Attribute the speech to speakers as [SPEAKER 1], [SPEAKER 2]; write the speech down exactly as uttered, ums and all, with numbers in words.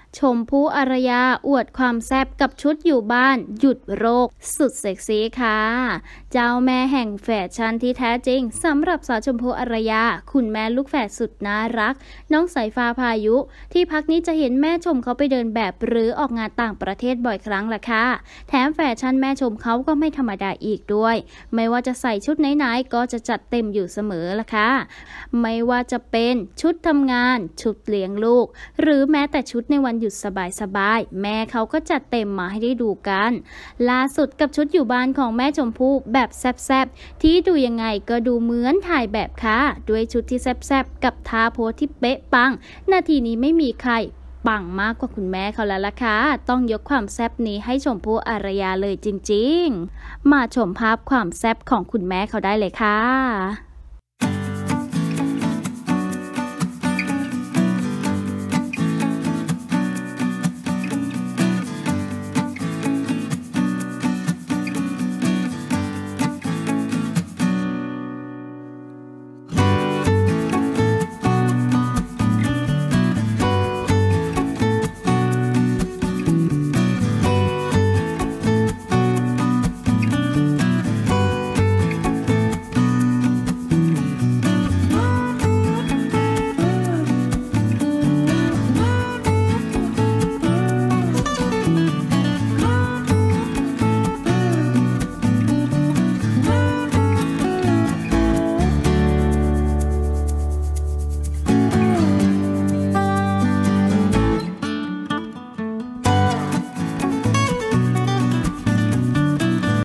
[SPEAKER 1] ชมพู่อารยาอวดความแซ่บกับชุดอยู่บ้านหยุดโรคสุดเซ็กซี่ค่ะเจ้าแม่แห่งแฟชั่นที่แท้จริงสำหรับสาวชมพู่อารยาคุณแม่ลูกแฝดสุดน่ารักน้องสายฟ้าพายุที่พักนี้จะเห็นแม่ชมเขาไปเดินแบบหรือออกงานต่างประเทศบ่อยครั้งละค่ะแถมแฟชั่นแม่ชมเขาก็ไม่ธรรมดาอีกด้วยไม่ว่าจะใส่ชุดไหนๆก็จะจัดเต็มอยู่เสมอละค่ะไม่ว่าจะเป็นชุดทำงานชุดเลี้ยงลูกหรือแม้แต่ชุดในวันหยุดสบายๆแม่เขาก็จัดเต็มมาให้ได้ดูกันล่าสุดกับชุดอยู่บ้านของแม่ชมพู่แบบแซ่บๆที่ดูยังไงก็ดูเหมือนถ่ายแบบค่ะด้วยชุดที่แซ่บๆกับท่าโพสที่เป๊ะปังนาทีนี้ไม่มีใครปังมากกว่าคุณแม่เขาแล้วล่ะค่ะต้องยกความแซ่บนี้ให้ชมพู่อารยาเลยจริงๆมาชมภาพความแซ่บของคุณแม่เขาได้เลยค่ะ